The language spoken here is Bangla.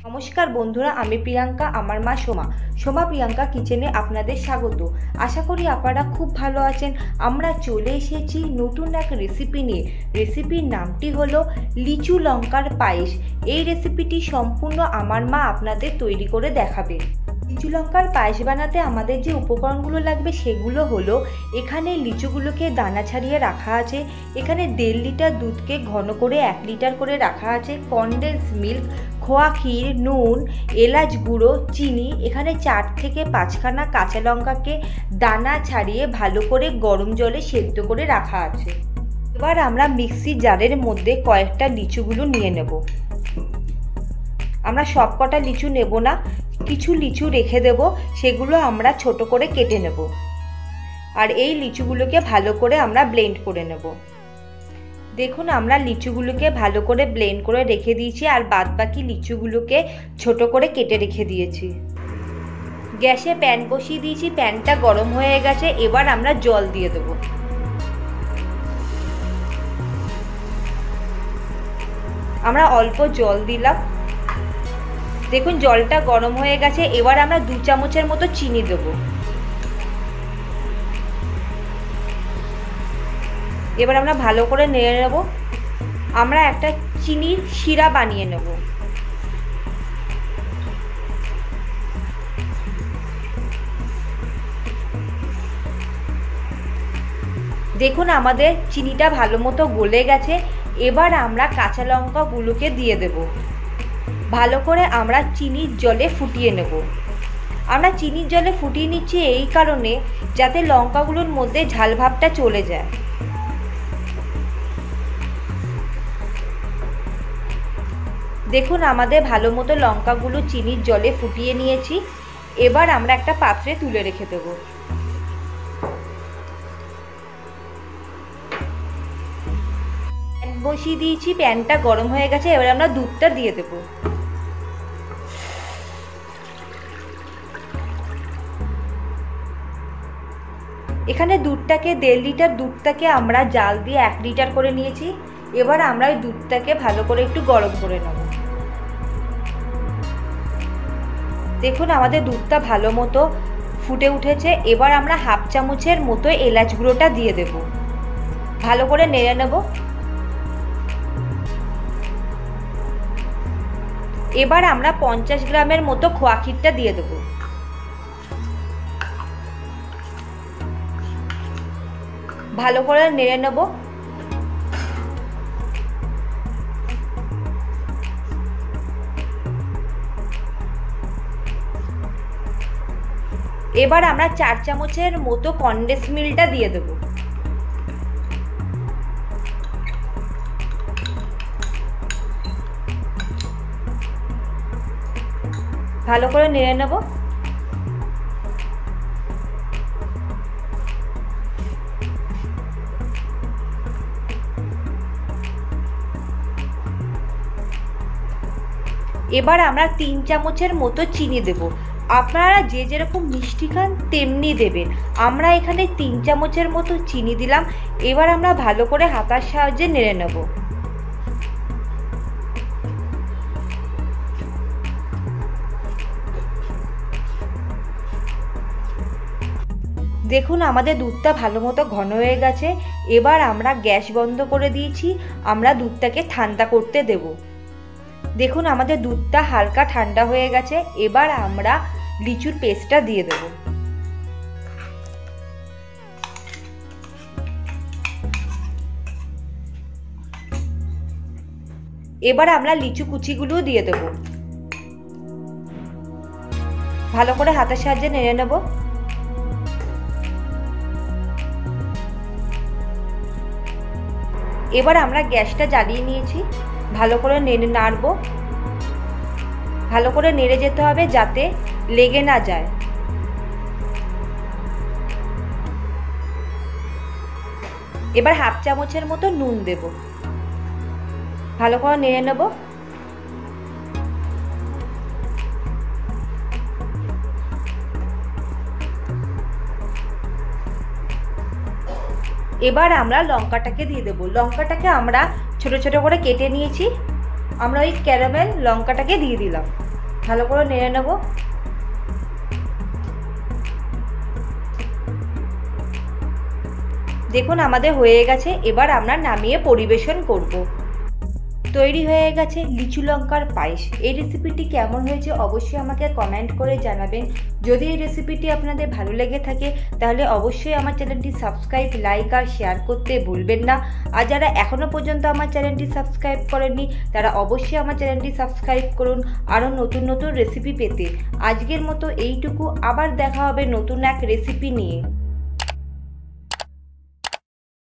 নমস্কার বন্ধুরা, আমি প্রিয়াঙ্কা, আমার মা সোমা। সোমা প্রিয়াঙ্কা কিচেনে আপনাদের স্বাগত। আশা করি আপনারা খুব ভালো আছেন। আমরা চলে এসেছি নতুন এক রেসিপি নিয়ে। রেসিপির নামটি হলো লিচু লঙ্কার পায়েস। এই রেসিপিটি সম্পূর্ণ আমার মা আপনাদের তৈরি করে দেখাবে। লিচু লঙ্কার পায়েস বানাতে আমাদের যে উপকরণগুলো লাগবে সেগুলো হলো, এখানে লিচুগুলোকে দানা ছাড়িয়ে রাখা আছে, এখানে 1.5 লিটার দুধকে ঘন করে 1 লিটার করে রাখা আছে, কনডেন্স মিল্ক, খোয়া ক্ষীর, নুন, এলাচ গুঁড়ো, চিনি, এখানে 4 থেকে 5খানা কাঁচা লঙ্কাকে দানা ছাড়িয়ে ভালো করে গরম জলে সেদ্ধ করে রাখা আছে। এবার আমরা মিক্সি জারের মধ্যে কয়েকটা লিচুগুলো নিয়ে নেব। আমরা সব কটা লিচু নেব না, কিছু লিচু রেখে দেব, সেগুলো আমরা ছোট করে কেটে নেব। আর এই লিচুগুলোকে ভালো করে আমরা ব্লেন্ড করে নেব। দেখুন, আমরা লিচুগুলোকে ভালো করে ব্লেন্ড করে রেখে দিয়েছি, আর বাদ বাকি লিচুগুলোকে ছোট করে কেটে রেখে দিয়েছি। গ্যাসে প্যান বসিয়ে দিয়েছি, প্যানটা গরম হয়ে গেছে। এবার আমরা জল দিয়ে দেব। আমরা অল্প জল দিলাম। দেখুন, জলটা গরম হয়ে গেছে। এবার আমরা 2 চামচের মতো চিনি দেব। এবার আমরা ভালো করে নেড়ে নেব। আমরা একটা চিনির শিরা বানিয়ে নেব। দেখুন, আমাদের চিনিটা ভালো মতো গলে গেছে। এবার আমরা কাঁচা লঙ্কাগুলোকে দিয়ে দেব। ভালো করে আমরা চিনির জলে ফুটিয়ে নেব। আমরা চিনির জলে ফুটিয়ে নিচ্ছি এই কারণে, যাতে লঙ্কাগুলোর মধ্যে ঝাল ভাবটা চলে যায়। দেখুন, আমাদের ভালো মতো লঙ্কাগুলো চিনির জলে ফুটিয়ে নিয়েছি। এবার আমরা একটা পাত্রে তুলে রেখে দেব। প্যান বসিয়ে দিয়েছি, প্যানটা গরম হয়ে গেছে। এবার আমরা দুধটা দিয়ে দেব। এখানে দুধটাকে 1.5 লিটার দুধটাকে আমরা জাল দিয়ে 1 লিটার করে নিয়েছি। এবার আমরা ওই দুধটাকে ভালো করে একটু গরম করে নেব। দেখুন, আমাদের দুধটা ভালো মতো ফুটে উঠেছে। এবার আমরা 1/2 চামচের মতো এলাচ গুঁড়োটা দিয়ে দেব। ভালো করে নেড়ে নেব। এবার আমরা 50 গ্রামের মতো খোয়া ক্ষীরটা দিয়ে দেব। ভালো করে নেড়ে নেব। এবার আমরা 4 চামচের মতো কনডেন্স মিল্কটা দিয়ে দেব। ভালো করে নেড়ে নেব। এবার আমরা 3 চামচের মতো চিনি দেব। আপনারা যে যেরকম মিষ্টি খান তেমনি দেবেন। আমরা এখানে 3 চামচের মতো চিনি দিলাম। এবার আমরা ভালো করে হাতার সাহায্যে নেড়ে নেব। দেখুন, আমাদের দুধটা ভালো মতো ঘন হয়ে গেছে। এবার আমরা গ্যাস বন্ধ করে দিয়েছি। আমরা দুধটাকে ঠান্ডা করতে দেব। দেখুন, আমাদের দুধটা হালকা ঠান্ডা হয়ে গেছে। এবার আমরা লিচুর পেস্টটা দিয়ে দেব। এবার আমরা লিচু কুচিগুলো দিয়ে দেব। ভালো করে হাতের সাহায্যে নেড়ে নেব। এবার আমরা গ্যাসটা জ্বালিয়ে নিয়েছি। ভালো করে নাড়ব। ভালো করে নেড়ে যেতে হবে যাতে লেগে না যায়। এবার 1/2 চামচের মতো নুন দেব। ভালো করে নেড়ে নেব। এবার আমরা লঙ্কাটাকে দিয়ে দেব। লঙ্কাটাকে আমরা ছোট ছোট করে কেটে নিয়েছি। আমরা ওই ক্যারামেল লঙ্কাটাকে দিয়ে দিলাম। ভালো করে নেড়ে নেব। দেখুন আমাদের হয়ে গেছে, এবার আমরা নামিয়ে পরিবেশন করব। তৈরি হয়ে গেছে লিচু লঙ্কার পায়েস। এই রেসিপিটি কেমন হয়েছে অবশ্যই আমাকে কমেন্ট করে জানাবেন। যদি এই রেসিপিটি আপনাদের ভালো লেগে থাকে তাহলে অবশ্যই আমার চ্যানেলটি সাবস্ক্রাইব, লাইক আর শেয়ার করতে ভুলবেন না। আর যারা এখনও পর্যন্ত আমার চ্যানেলটি সাবস্ক্রাইব করেননি তারা অবশ্যই আমার চ্যানেলটি সাবস্ক্রাইব করুন আরও নতুন নতুন রেসিপি পেতে। আজকের মতো এইটুকু, আবার দেখা হবে নতুন এক রেসিপি নিয়ে।